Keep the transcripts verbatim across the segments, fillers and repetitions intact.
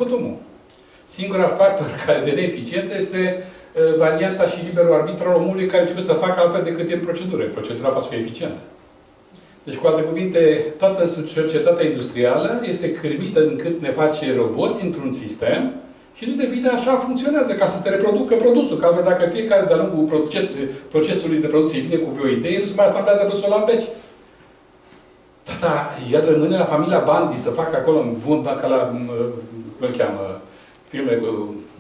dihotomul. Singura factor care de neeficiență este uh, varianta și liberul arbitru al omului care trebuie să facă altfel decât e în procedură. Procedura poate să fie eficientă. Deci, cu alte cuvinte, toată societatea industrială este cârmită încât ne face roboți într-un sistem și nu devine așa funcționează, ca să se reproducă produsul. Că dacă fiecare de-a lungul procesului de producție vine cu o idee, nu se mai asamblează produsul la beci. Da, el rămâne la familia Bandi să facă acolo, bun, ca la, cum îl cheamă, filme cu,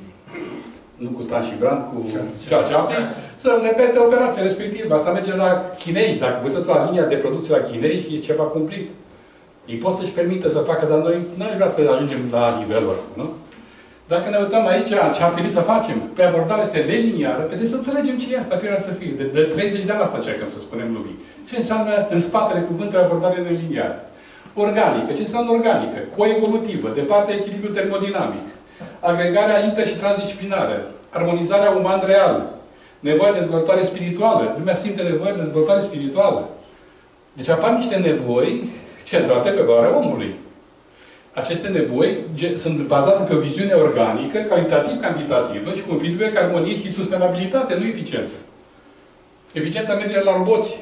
nu cu Stan și Brand, cu Charles Chaplin, să repete operația respectivă. Asta merge la chinezi. Dacă vă uitați la linia de producție la chinezi, e ceva cumplit. Ei pot să-și permită să facă, dar noi nu aș vrea să ajungem la nivelul ăsta, nu? Dacă ne uităm aici, ce ar trebui să facem? Pe abordarea este deliniară, trebuie să înțelegem ce e asta, firea să fie. De, de treizeci de ani asta încercăm să spunem lumii. Ce înseamnă în spatele cuvântului abordare deliniară? Organică. Ce înseamnă organică? Coevolutivă, de partea echilibru termodinamic. Agregarea inter- și transdisciplinară. Armonizarea uman-reală. Nevoia de dezvoltare spirituală. Lumea simte nevoia de dezvoltare spirituală. Deci apar niște nevoi centrate pe valoarea omului. Aceste nevoi sunt bazate pe o viziune organică, calitativ-cantitativă și cu un feedback, armonie și sustenabilitate, nu eficiență. Eficiența merge la roboți.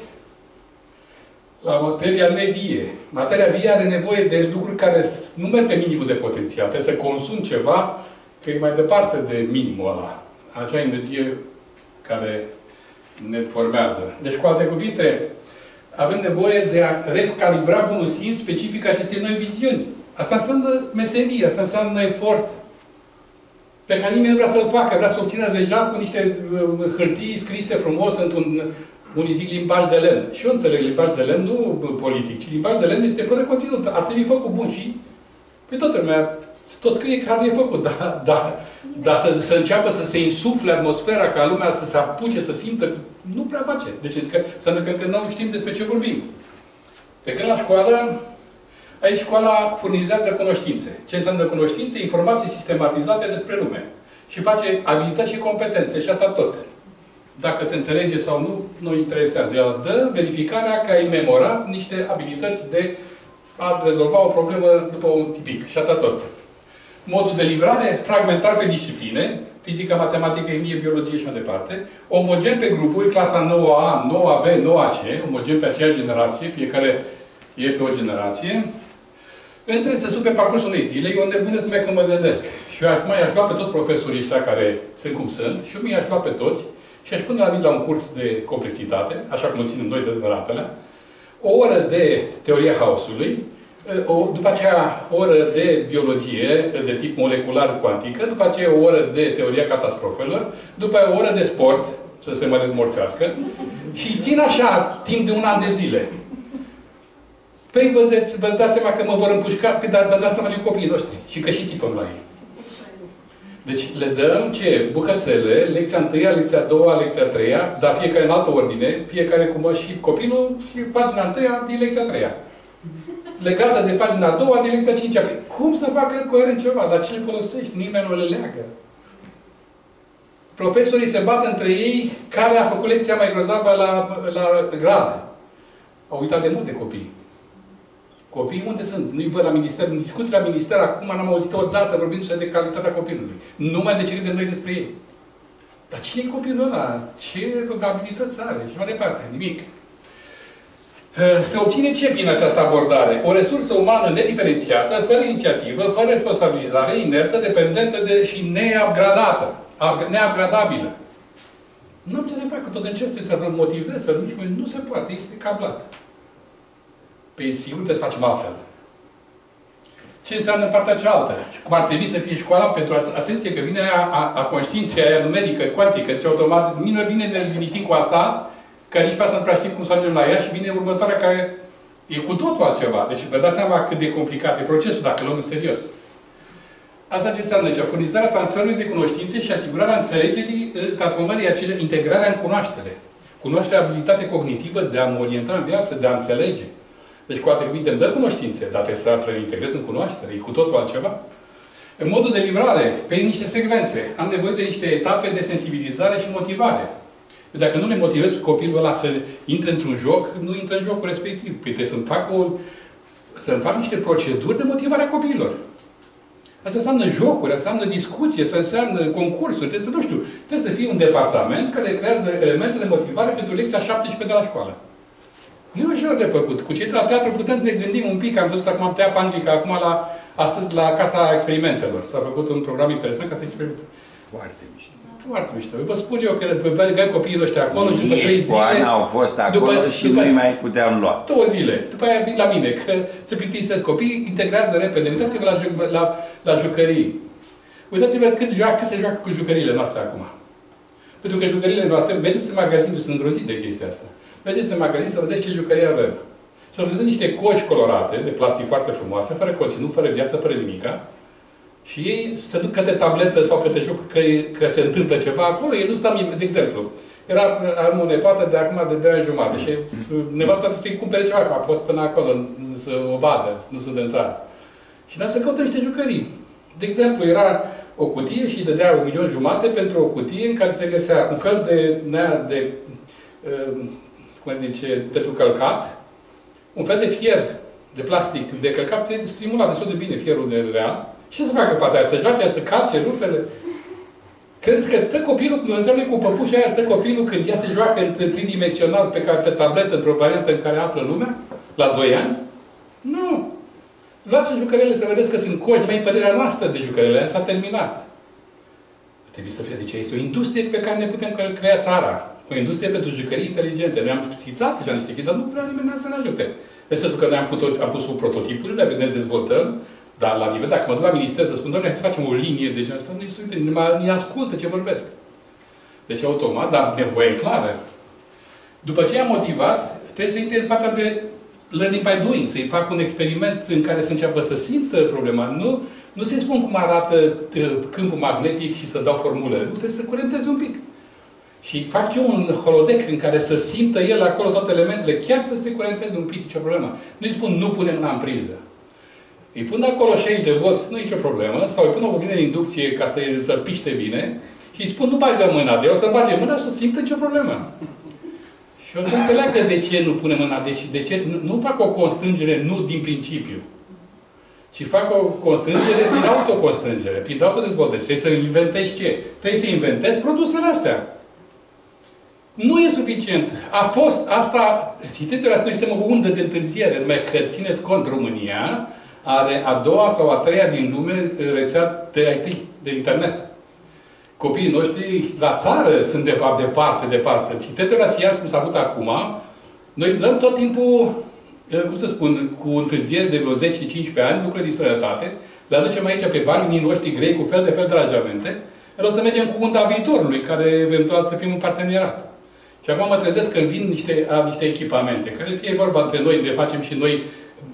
La materia nevie. Materia vie are nevoie de lucruri care nu merg pe minimul de potențial. Trebuie să consum ceva că e mai departe de minimul ăla. Acea energie care ne formează. Deci, cu alte cuvinte, avem nevoie de a recalibra bunul simț specific acestei noi viziuni. Asta înseamnă meserie, asta înseamnă efort pe care nimeni nu vrea să-l facă, vrea să obțină deja cu niște hârtii scrise frumos într-un, unii zic, limbaj de lemn. Și eu înțeleg limbaj de lemn, nu politic, ci limbaj de lemn este fără conținut. Ar trebui făcut bun și pe toată lumea, tot scrie că ar trebui făcut, dar, dar, dar să, să înceapă să se insufle atmosfera ca lumea să se apuce, să simtă, nu prea face. Deci înseamnă că încă nu știm despre ce vorbim. Pe când la școală, aici școala furnizează cunoștințe. Ce înseamnă cunoștințe? Informații sistematizate despre lume. Și face abilități și competențe și atât tot. Dacă se înțelege sau nu, nu interesează. El dă verificarea că ai memorat niște abilități de a rezolva o problemă după un tipic. Și atât tot. Modul de livrare, fragmentar pe discipline, fizică, matematică, chimie, biologie și mai departe, omogen pe grupuri, clasa nouă A, nouă B, nouă C, omogen pe aceeași generație, fiecare e pe o generație, între țesut pe parcursul unei zile, eu înnebunesc numai când mă gândesc. Și eu mai aș lua pe toți profesorii ăștia care sunt cum sunt, și eu mi-aș lua pe toți, și aș pune la mine la un curs de complexitate, așa cum o ținem noi de ratele, o oră de teoria haosului, o, după aceea o oră de biologie de tip molecular cuantică, după aceea o oră de teoria catastrofelor, după aceea o oră de sport, să se mai dezmorțească, și țin așa timp de un an de zile. Păi vă, dați, vă dați seama că mă vor împușca, pe dar vă dați seama și copiii noștri. Și că și țipăm la ei. Deci le dăm ce? Bucățele, lecția întâia, lecția a doua, lecția a treia, dar fiecare în altă ordine, fiecare cum mă și copilul, și pagina întâia din lecția a treia. Legată de pagina a doua, din lecția a cincea. Păi cum să facă coerent ceva? La ce le folosești? Nimeni nu le leagă. Profesorii se bat între ei care a făcut lecția mai grozavă la, la grad. Au uitat de mult de copii. Copiii unde sunt? Nu-i văd la minister. În discuții la minister, acum n-am auzit o dată vorbindu-se de calitatea copilului. Numai de ce credem noi despre ei. Dar cine e copilul ăla? Ce abilități are? Și mai departe. Nimic. Se obține ce prin această abordare? O resursă umană nediferențiată, fără inițiativă, fără responsabilizare, inertă, dependentă de, și neupgradată. Neupgradabilă. Nu am ce să facă. Tot încerc să-l motivez, să nu, nu se poate. Este cablat. Păi sigur trebuie să facem altfel. Ce înseamnă partea cealaltă? Cum ar trebui să fie școala pentru atenție că vine aia, a, a conștiinței aia numerică, cuantică, deci automat, nu bine ne liniștim cu asta, că nici pe asta nu prea știm cum să ajungem la ea și vine următoarea care e cu totul altceva. Deci vă dați seama cât de complicat e procesul, dacă luăm în serios. Asta ce înseamnă? Deci, furnizarea transferului de cunoștințe și asigurarea înțelegerii, transformării acele, integrarea în cunoaștere. Cunoașterea, abilitate cognitivă de a mă orienta în viață, de a înțelege. Deci, cu alte cuvinte, îmi dă cunoștințe, dar trebuie să le integrez în cunoaștere. E cu totul altceva. În modul de livrare, pe niște secvențe. Am nevoie de niște etape de sensibilizare și motivare. Dacă nu le motivez copilul ăla să intre într-un joc, nu intră în jocul respectiv. Păi trebuie să-mi fac, o, să-mi fac niște proceduri de motivare a copiilor. Asta înseamnă jocuri, asta înseamnă discuție, asta înseamnă concursuri, trebuie să, nu știu, trebuie să fie un departament care creează elemente de motivare pentru lecția șaptesprezece de la școală. Nu e ușor de făcut. Cu cei de la teatru putem să ne gândim un pic. Am văzut acum Tea Panglica, acum la, astăzi la Casa Experimentelor. S-a făcut un program interesant ca să experimente. Foarte mișto. Foarte mișto. Vă spun eu că băgai copiii ăștia acolo și după trei zile... Ani au fost acolo după, și după, nu mai puteam lua. Două zile. După aia vin la mine, că se plictisesc copiii, integrează repede. Uitați-vă la, la, la jucării. Uitați-vă cât, joacă, cât se joacă cu jucăriile noastre acum. Pentru că jucăriile noastre, mergeți în magazin, sunt îngrozit de chestia asta. Mergeți în magazin să vedeți ce jucării avem. Să vedeți niște coși colorate, de plastic foarte frumoase, fără conținut, fără viață, fără nimica. Și ei se duc către tabletă sau către joc, că, că se întâmplă ceva acolo, ei nu stau nimic. De exemplu, era, am o nepoată de acum de doi ani jumate și nevasta trebuie să-i cumpere ceva, că a fost până acolo să o vadă, nu sunt în țară. Și ne-am să căutăm niște jucării. De exemplu, era o cutie și îi dădea un milion jumate pentru o cutie în care se găsea un fel de, de, de cum se zice, pentru călcat, un fel de fier de plastic de călcat, se stimula destul de bine fierul de real. Și ce să facă fata aia? Să joace, să calce rufele? Credeți că stă copilul, Dumnezeu cu păpușa aia, stă copilul când ea se joacă în tridimensional pe, pe tabletă, într-o variantă în care află lumea? La doi ani? Nu! Luați jucările să vedeți că sunt coși, mai părerea noastră de jucările, s-a terminat. Trebuie să fie, deci este o industrie pe care ne putem crea țara. O industrie pentru jucării inteligente. Noi am schițat deja niște chestii, dar nu prea nimeni să ne ajute. În sensul că noi am, putut, am pus prototipurile, ne dezvoltăm, dar la nivel, dacă mă duc la minister să spun, doamne, hai să facem o linie de genul ăsta, nu-i ascultă ce vorbesc. Deci automat, dar nevoie e clară. După ce am motivat, trebuie să intre în partea de learning by doing, să-i fac un experiment în care să înceapă să simtă problema. Nu, nu să-i spun cum arată câmpul magnetic și să dau formule. Nu, trebuie să curentez un pic. Și fac eu un holodeck în care să simtă el acolo toate elementele, chiar să se curenteze un pic, nicio problemă. Nu-i spun, nu pune mâna în priză. Îi pun acolo șaizeci de volți, nu e nicio problemă, sau îi pun o bobină de inducție ca să, să piște bine și îi spun, nu bagă mâna, de el o să bage mâna și să simtă nicio problemă. Și o să înțeleagă de ce nu pune mâna, deci de ce nu, nu fac o constrângere nu din principiu, ci fac o constrângere din autoconstrângere, prin autodezvoltare. Trebuie să inventezi ce? Trebuie să inventezi produsele astea. Nu e suficient. A fost asta, citiți, noi suntem o undă de întârziere, numai că țineți cont, România are a doua sau a treia din lume rețea de I T, de internet. Copiii noștri la țară sunt de fapt departe, departe. Citeți la Sians, cum s-a avut acum, noi dăm tot timpul, cum să spun, cu întârziere de vreo zece cincisprezece ani, lucruri din străinătate, le aducem aici pe banii noștri grei cu fel de fel de aranjamente, o să mergem cu unda viitorului, care eventual să fim un parteneriat. Și acum mă trezesc când vin niște, niște echipamente, care fie vorba între noi, le facem și noi,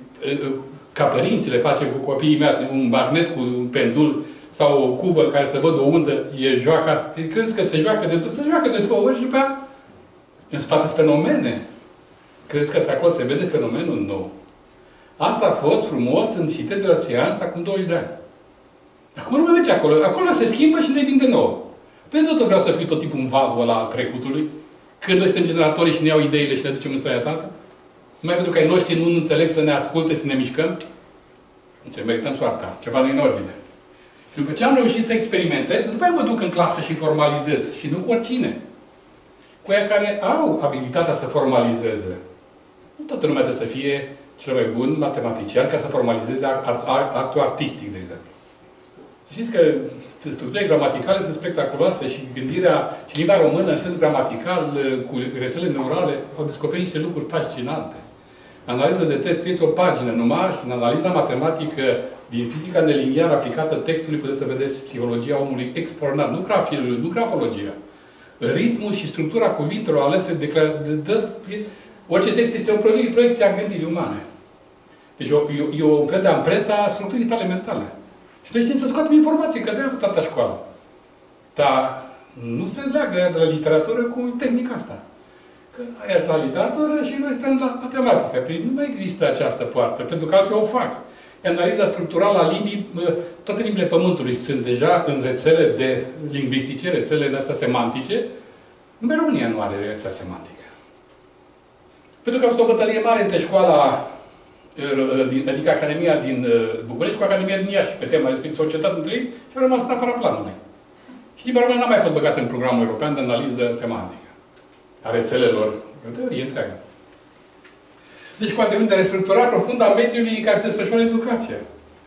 ca părinții le facem cu copiii mei, un magnet cu un pendul sau o cuvă în care să văd o undă, e joaca. Credeți că se joacă de, se joacă de două ori și pe aia, în spate sunt fenomene. Credeți că acolo se vede fenomenul nou? Asta a fost frumos în Cité de la Sians acum douăzeci de ani. Acum nu mai merge acolo. Acolo se schimbă și devine de nou. Pentru tot vreau să fiu tot timpul un valul ăla al trecutului, când noi suntem generatorii și ne iau ideile și le ducem în străinătate. Numai pentru că ai noștri nu înțeleg să ne asculte, să ne mișcăm. Deci merităm soarta. Ceva nu în ordine. Și după ce am reușit să experimentez, după aia mă duc în clasă și formalizez. Și nu cu oricine. Cu aia care au abilitatea să formalizeze. Nu toată lumea trebuie să fie cel mai bun matematician ca să formalizeze actul artistic, de exemplu. Știți că structurile gramaticale sunt spectaculoase și gândirea și limba română în sens gramatical, cu rețele neurale, au descoperit niște lucruri fascinante. Analiza de text, scrieți o pagină numai și în analiza matematică din fizica neliniară aplicată textului puteți să vedeți psihologia omului extraordinar, nu, grafil, nu grafologia. Ritmul și structura cuvintelor alese de, de, de, de orice text este o proiecție a gândirii umane. Deci e un fel de amprenta a structurii tale mentale. Și noi știm să scoatem informații, că de-aia a făcut toată școala. Dar nu se leagă de la literatură cu tehnica asta. Că aia la literatură și noi suntem la matematică. Păi nu mai există această poartă, pentru că alții o fac. Analiza structurală a limbii, toate limbile Pământului sunt deja în rețele de lingvistice, rețele astea semantice. Numai România nu are rețea semantică. Pentru că a fost o bătălie mare între școala adică Academia din București cu Academia din Iași, pe tema respectivă, s-au cetat între ei și au rămas în afara planului. Și liberul n-a mai fost băgat în programul european de analiză semantică a rețelelor. O teorie întreagă. Deci, cu adevărat, de restructurare profundă a mediului în care se desfășoară educația.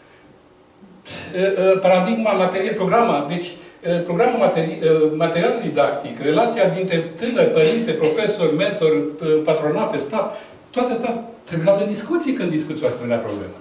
Paradigma, material, programa, deci programul materi material didactic, relația dintre tânăr, părinte, profesor, mentor, patronat, stat, toate astea trebuie luate în discuții când discuți o asemenea problemă.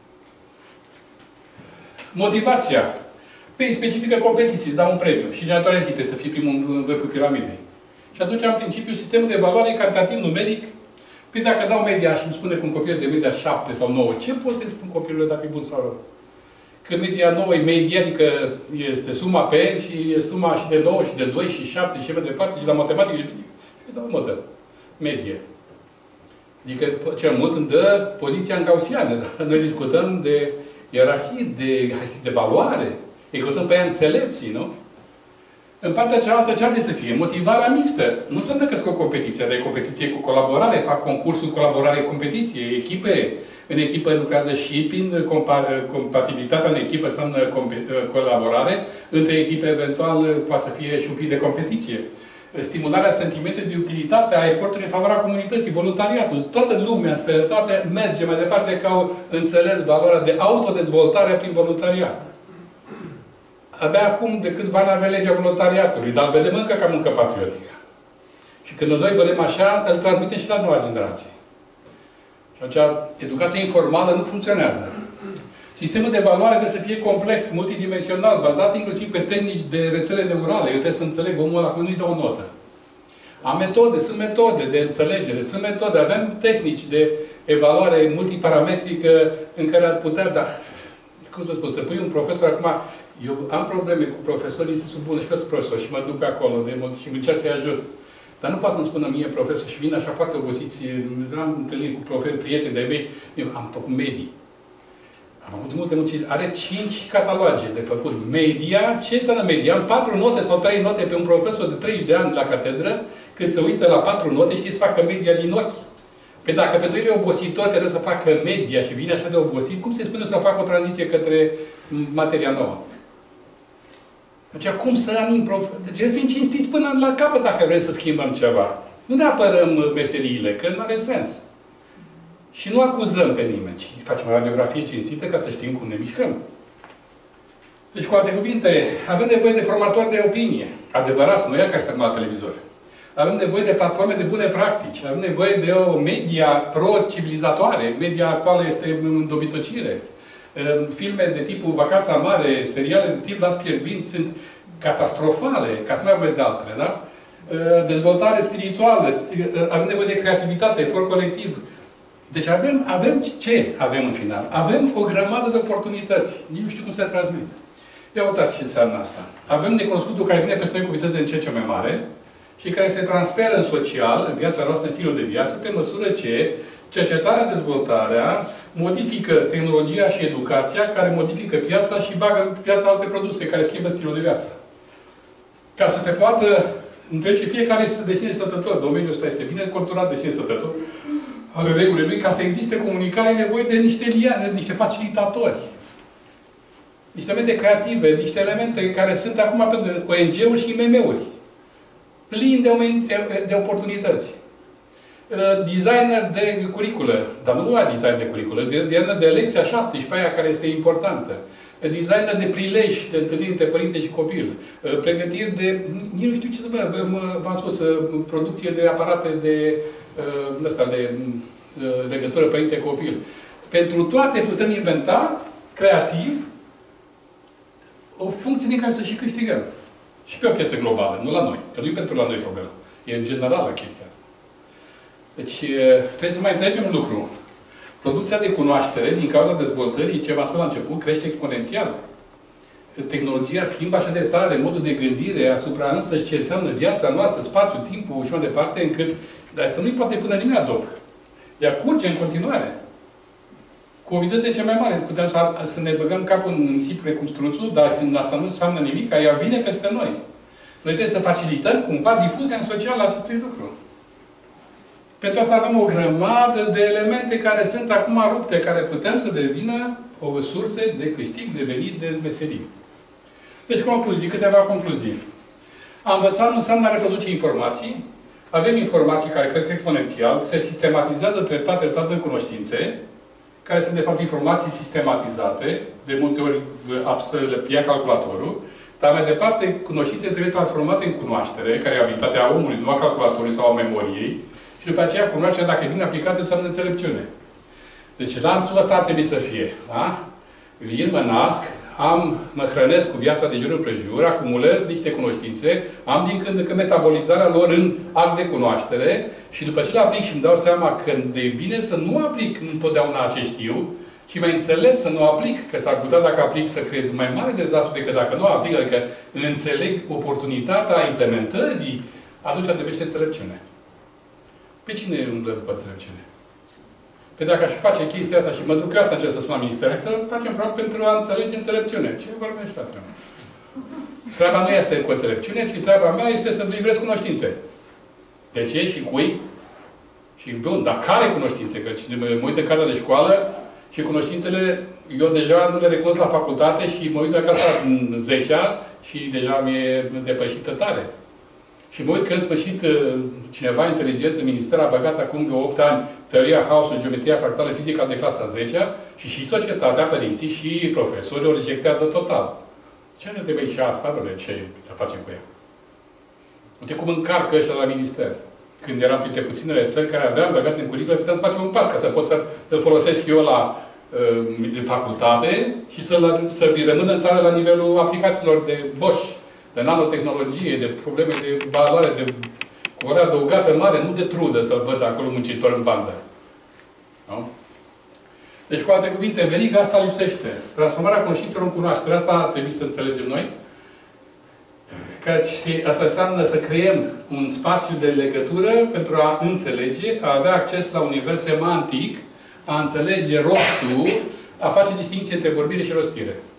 Motivația. Păi, specifică competiții, îți dau un premiu. Și generatoarea trebuie să fii primul în vârful piramidei. Și atunci, în principiu, sistemul de evaluare calitativ numeric. Păi dacă dau media și îmi spune că un copil de media șapte sau nouă, ce pot să-i spun copilului dacă e bun sau rău? Că media nouă e media, adică este suma P și e suma și de nouă și de doi și șapte și mai departe și la matematică și și dau o notă. Medie. Adică cel mult îmi dă poziția în gaussiană. Noi discutăm de ierarhie, de, de valoare. Discutăm pe ea înțelepții, nu? În partea cealaltă, ce ar trebui să fie? Motivarea mixtă. Nu înseamnă că scot competiția, dar e competiție cu colaborare. Fac concursul colaborare competiție, echipe. În echipă lucrează shipping, compatibilitatea în echipă înseamnă colaborare. Între echipe, eventual, poate să fie și un pic de competiție. Stimularea sentimentului de utilitate a efortului în favoarea comunității, voluntariatul. Toată lumea în sănătate merge mai departe că au înțeles valoarea de autodezvoltare prin voluntariat. Abia acum, de câțiva ani, avem legea voluntariatului, dar îl vedem încă ca muncă patriotică. Și când noi vedem așa, îl transmitem și la noua generație. Și atunci, educația informală nu funcționează. Sistemul de evaluare trebuie să fie complex, multidimensional, bazat inclusiv pe tehnici de rețele neurale. Eu trebuie să înțeleg omul ăla, nu-i dau o notă. Am metode, sunt metode de înțelegere, sunt metode, avem tehnici de evaluare multiparametrică în care ar putea, da, cum să spun, să pui un profesor acum. Eu am probleme cu profesorii, sunt bun și sunt profesor și mă duc pe acolo de mult și încerc să-i ajut. Dar nu poate să-mi spună mie, profesor, și vin așa foarte obosiți, am întâlnit cu profesori, prieteni de-ai mei, eu am făcut medii. Am avut multe multe, are cinci cataloge de făcut. Media, ce înseamnă media? Am patru note sau trei note pe un profesor de treizeci de ani la catedră, când se uită la patru note, știți, să facă media din ochi. Păi dacă pentru el e obositor, trebuie să facă media și vine așa de obosit, cum se spune să facă o tranziție către materia nouă? Deci, cum să anim prof... Deci, să fim cinstiți până la capăt dacă vrem să schimbăm ceva. Nu ne apărăm meseriile, că nu are sens. Și nu acuzăm pe nimeni, ci facem o radiografie cinstită ca să știm cum ne mișcăm. Deci, cu alte cuvinte, avem nevoie de formatori de opinie. Adevărați, nu e ca să stăm la televizor. Avem nevoie de platforme de bune practici. Avem nevoie de o media pro-civilizatoare. Media actuală este în dobitocire. Filme de tipul Vacanța Mare, seriale de tip Las Fierbinți sunt catastrofale, ca să nu mai vorbesc de altele, da? Dezvoltare spirituală, avem nevoie de creativitate, efort colectiv. Deci avem, avem ce avem în final? Avem o grămadă de oportunități. Nici nu știu cum se transmit. Ia uitați ce înseamnă asta. Avem necunoscutul care vine peste noi cu viteză în ce ce mai mare și care se transferă în social, în viața noastră, în stilul de viață, pe măsură ce cercetarea, dezvoltarea modifică tehnologia și educația, care modifică piața și bagă în piața alte produse care schimbă stilul de viață. Ca să se poată întrece fiecare de sine stătător. Domeniul ăsta este bine conturat de sine stătător. Are regulile lui. Ca să existe comunicare, e nevoie de niște liane, de niște facilitatori. Niște elemente creative, niște elemente care sunt acum pentru O N G-uri și I M M-uri. Plini de, de oportunități. Designer de curiculă, dar nu la design de curiculă, designer de lecția șaptesprezecea, aia care este importantă. Designer de prilej, de întâlniri între părinte și copil. Pregătiri de, nu știu ce să vă, v-am spus, producție de aparate de, ăsta, de legătură părinte-copil. Pentru toate putem inventa, creativ, o funcție din care să și câștigăm. Și pe o piață globală, nu la noi. Că nu e pentru la noi problema. E în general la chestia asta. Deci, trebuie să mai înțelegem un lucru. Producția de cunoaștere, din cauza dezvoltării, ce v-am spus la început, crește exponențial. Tehnologia schimbă așa de tare modul de gândire asupra însăși ce înseamnă viața noastră, spațiul, timpul și mai departe, încât dar să nu-i poate până nimeni adop. Ea curge în continuare. Cu o viteză cea mai mare. Putem să, să ne băgăm capul în nisip precum struțul, dar asta nu înseamnă nimic, ea vine peste noi. Noi trebuie să facilităm cumva difuzia în social a acestui lucru. Pentru asta avem o grămadă de elemente care sunt acum rupte, care putem să devină o sursă de câștig, de venit, de meserie. Deci, concluzii, câteva concluzii. A învăța nu înseamnă a reproduce informații. Avem informații care cresc exponențial, se sistematizează treptat, treptat în cunoștințe, care sunt, de fapt, informații sistematizate, de multe ori să le ia calculatorul, dar mai departe, cunoștințe trebuie transformate în cunoaștere, care e abilitatea omului, nu a calculatorului sau a memoriei, și după aceea cunoașterea, dacă e bine aplicată, înseamnă înțelepciune. Deci lanțul ăsta ar trebui să fie. Da? Vin, mă nasc, am, mă hrănesc cu viața de jur împrejur, acumulez niște cunoștințe, am din când în când metabolizarea lor în act de cunoaștere și după ce le aplic și îmi dau seama că e bine să nu aplic întotdeauna ce știu, și mai înțeleg să nu aplic, că s-ar putea dacă aplic să creez mai mare dezastru decât dacă nu aplic, adică înțeleg oportunitatea implementării, atunci devește înțelepciune. Pe cine umblă după înțelepciune? Pe dacă aș face chestia asta și mă duc eu asta ce să spun la minister, să facem probabil pentru a înțelege înțelepciune. Ce vorbește asta? Treaba nu este cu înțelepciune, ci treaba mea este să livrez cunoștințe. De ce și cui? Și bun, dar care cunoștințe? Că mă uit în cartea de școală și cunoștințele, eu deja nu le recunosc la facultate și mă uit la casa în zecea și deja mi-e depășită tare. Și mă uit că, în sfârșit, cineva inteligent în minister a băgat acum vreo opt ani teoria haosului, geometria fractală, fizica de clasa zecea și și societatea, părinții și profesorii o rejectează total. Ce ne trebuie și asta, doamne, ce să facem cu ea? Uite cum încarcă ăștia la minister. Când eram printre puținele țări care aveam băgat în curriculum, puteam să facem un pas ca să pot să-l folosesc eu la uh, facultate și să-l să rămână în țară la nivelul aplicațiilor de Bosch, de nanotehnologie, de probleme de valoare, de cu ore adăugată mare, nu de trudă să-l văd acolo muncitor în bandă. Nu? Deci, cu alte cuvinte, veriga asta lipsește. Transformarea cunoștințelor în cunoaștere. Asta ar trebui să înțelegem noi. Căci asta înseamnă să creăm un spațiu de legătură pentru a înțelege, a avea acces la un univers semantic, a înțelege rostul, a face distinție între vorbire și rostire.